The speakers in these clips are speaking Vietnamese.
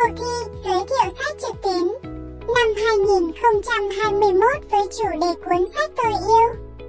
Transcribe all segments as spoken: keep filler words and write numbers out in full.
Cuộc thi giới thiệu sách trực tuyến năm hai nghìn không trăm hai mươi mốt với chủ đề cuốn sách tôi yêu.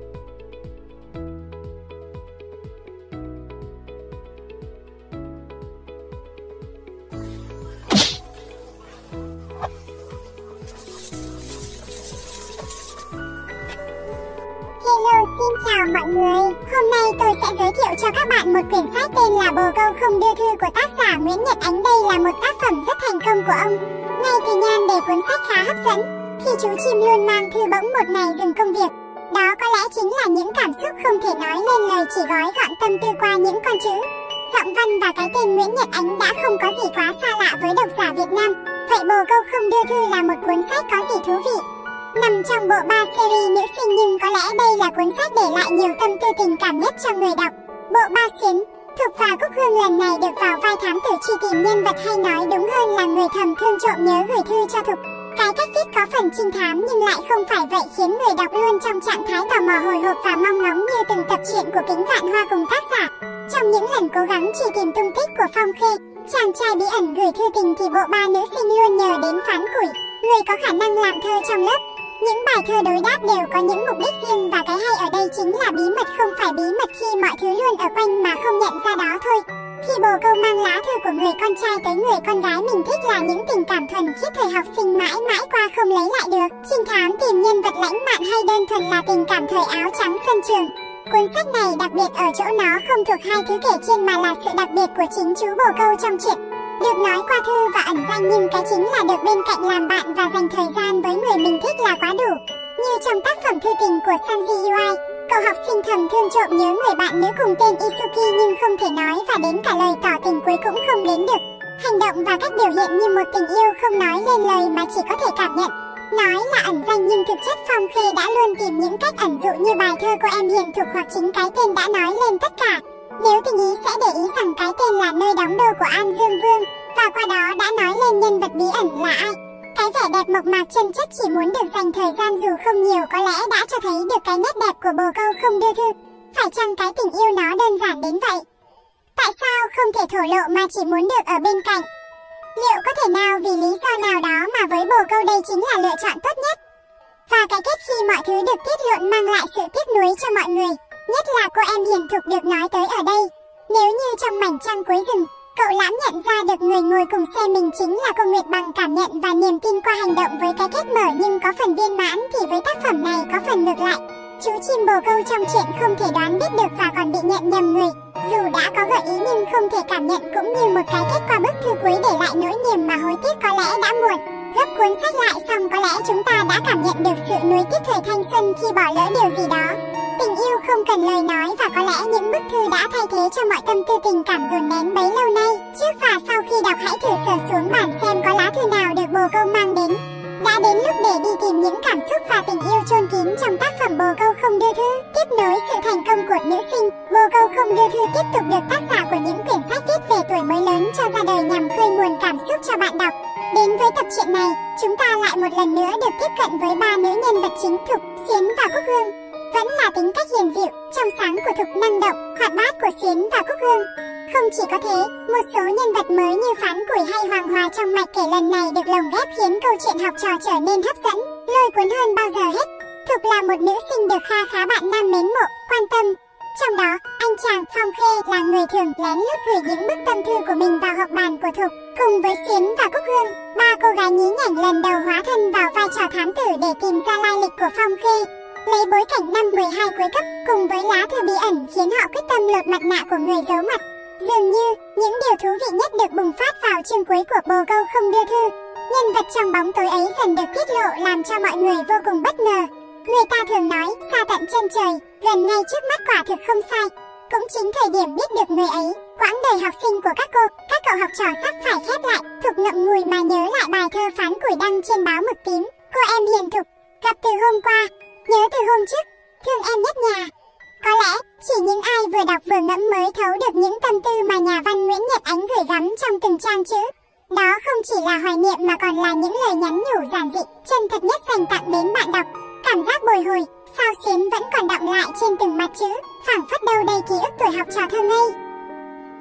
Hello, xin chào mọi người. Hôm nay tôi sẽ giới thiệu cho các bạn một quyển sách tên là Bồ Câu không đưa thư của tác giả Nguyễn Nhật Ánh. Đây là một tác phẩm rất thành công của ông. Ngay từ nhan đề cuốn sách khá hấp dẫn. Khi chú chim luôn mang thư bỗng một ngày dừng công việc. Đó có lẽ chính là những cảm xúc không thể nói lên lời, chỉ gói gọn tâm tư qua những con chữ. Giọng văn và cái tên Nguyễn Nhật Ánh đã không có gì quá xa lạ với độc giả Việt Nam. Vậy Bồ Câu không đưa thư là một cuốn sách có gì thú vị? Nằm trong bộ ba series nữ sinh, nhưng có lẽ đây là cuốn sách để lại nhiều tâm tư tình cảm nhất cho người đọc. Bộ ba Xuyến, Thục và Cúc Hương lần này được vào vai thám tử truy tìm nhân vật, hay nói đúng hơn là người thầm thương trộm nhớ gửi thư cho Thục. Cái cách viết có phần trinh thám nhưng lại không phải vậy, khiến người đọc luôn trong trạng thái tò mò, hồi hộp và mong ngóng như từng tập truyện của Kính Vạn Hoa cùng tác giả. Trong những lần cố gắng truy tìm tung tích của Phong Khê, chàng trai bí ẩn gửi thư tình, thì bộ ba nữ sinh luôn nhờ đến Phán Củi, người có khả năng làm thơ trong lớp. Những bài thơ đối đáp đều có những mục đích riêng, và cái hay ở đây chính là bí mật không phải bí mật khi mọi thứ luôn ở quanh mà không nhận ra đó thôi. Khi Bồ Câu mang lá thư của người con trai tới người con gái mình thích là những tình cảm thuần khiết thời học sinh mãi mãi qua không lấy lại được. Trinh thám tìm nhân vật lãng mạn hay đơn thuần là tình cảm thời áo trắng sân trường. Cuốn sách này đặc biệt ở chỗ nó không thuộc hai thứ kể trên mà là sự đặc biệt của chính chú Bồ Câu trong truyện. Được nói qua thư và ẩn danh, nhưng cái chính là được bên cạnh làm bạn và dành thời gian với người mình thích là quá đủ. Như trong tác phẩm Thư tình của Sanji Yui, cậu học sinh thầm thương trộm nhớ người bạn nữ cùng tên Isuki nhưng không thể nói, và đến cả lời tỏ tình cuối cũng không đến được. Hành động và cách biểu hiện như một tình yêu không nói lên lời mà chỉ có thể cảm nhận. Nói là ẩn danh nhưng thực chất Phong Khê đã luôn tìm những cách ẩn dụ, như bài thơ Cô Em Hiền Thục hoặc chính cái tên đã nói lên tất cả. Nếu tình ý sẽ để ý rằng cái tên là nơi đóng đô của An Dương Vương, và qua đó đã nói lên nhân vật bí ẩn là ai. Cái vẻ đẹp mộc mạc chân chất chỉ muốn được dành thời gian dù không nhiều có lẽ đã cho thấy được cái nét đẹp của Bồ Câu không đưa thư. Phải chăng cái tình yêu nó đơn giản đến vậy? Tại sao không thể thổ lộ mà chỉ muốn được ở bên cạnh? Liệu có thể nào vì lý do nào đó mà với Bồ Câu đây chính là lựa chọn tốt nhất? Và cái kết khi mọi thứ được tiết lộ mang lại sự tiếc nuối cho mọi người, nhất là cô em Hiền Thục được nói tới ở đây. Nếu như trong mảnh trăng cuối rừng, cậu lãm nhận ra được người ngồi cùng xe mình chính là cô Nguyệt bằng cảm nhận và niềm tin qua hành động với cái kết mở nhưng có phần viên mãn, thì với tác phẩm này có phần ngược lại. Chú chim Bồ Câu trong truyện không thể đoán biết được và còn bị nhận nhầm người. Dù đã có gợi ý nhưng không thể cảm nhận, cũng như một cái kết qua bức thư cuối để lại nỗi niềm mà hối tiếc có lẽ đã muộn. Gấp cuốn sách lại xong có lẽ chúng ta đã cảm nhận được sự nuối tiếc thời thanh xuân khi bỏ lỡ điều gì đó. Tình yêu không cần lời nói, và có lẽ những bức thư đã thay thế cho mọi tâm tư tình cảm dồn nén bấy lâu nay. Trước và sau khi đọc hãy thử sờ xuống bản xem có lá thư nào được Bồ Câu mang đến. Đã đến lúc để đi tìm những cảm xúc và tình yêu chôn kín trong tác phẩm Bồ Câu không đưa thư. Tiếp nối sự thành công của nữ sinh, Bồ Câu không đưa thư tiếp tục được tác giả của những quyển sách viết về tuổi mới lớn cho ra đời nhằm khơi nguồn cảm xúc cho bạn đọc. Đến với tập truyện này, chúng ta lại một lần nữa được tiếp cận với ba nữ nhân vật chính Thục, Xuyến và Cúc Hương. Vẫn là tính cách hiền dịu, trong sáng của Thục, năng động, hoạt bát của Xuyến và Cúc Hương. Không chỉ có thế, một số nhân vật mới như Phán Củi hay Hoàng Hòa trong mạch kể lần này được lồng ghép khiến câu chuyện học trò trở nên hấp dẫn, lôi cuốn hơn bao giờ hết. Thục là một nữ sinh được kha khá bạn nam mến mộ, quan tâm. Trong đó, anh chàng Phong Khê là người thường lén lút gửi những bức tâm thư của mình vào học bàn của Thục. Cùng với Xuyến và Cúc Hương, ba cô gái nhí nhảnh lần đầu hóa thân vào vai trò thám tử để tìm ra lai lịch của Phong Khê. Lấy bối cảnh năm mười hai cuối cấp cùng với lá thư bí ẩn khiến họ quyết tâm lột mặt nạ của người giấu mặt. Dường như, những điều thú vị nhất được bùng phát vào chương cuối của Bồ Câu không đưa thư. Nhân vật trong bóng tối ấy dần được tiết lộ làm cho mọi người vô cùng bất ngờ. Người ta thường nói, xa tận chân trời, gần ngay trước mắt, quả thực không sai. Cũng chính thời điểm biết được người ấy, quãng đời học sinh của các cô, các cậu học trò sắp phải khép lại. Thục ngậm ngùi mà nhớ lại bài thơ Phán Củi đăng trên báo Mực Tím. Cô em Hiền Thục, gặp từ hôm qua, nhớ từ hôm trước, thương em nhất nhà. Có lẽ, chỉ những ai vừa đọc vừa ngẫm mới thấu được những tâm tư mà nhà văn Nguyễn Nhật Ánh gửi gắm trong từng trang chữ. Đó không chỉ là hoài niệm mà còn là những lời nhắn nhủ giản dị, chân thật nhất dành tặng đến bạn đọc. Cảm giác bồi hồi, sao Xuyến vẫn còn đọng lại trên từng mặt chữ, phảng phất đâu đây ký ức tuổi học trò thơ ngây.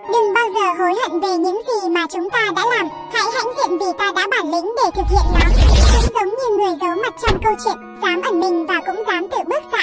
Đừng bao giờ hối hận về những gì mà chúng ta đã làm. Hãy hãnh diện vì ta đã bản lĩnh để thực hiện nó. Cũng giống như người giấu mặt trong câu chuyện, dám ẩn mình và cũng dám tự bước ra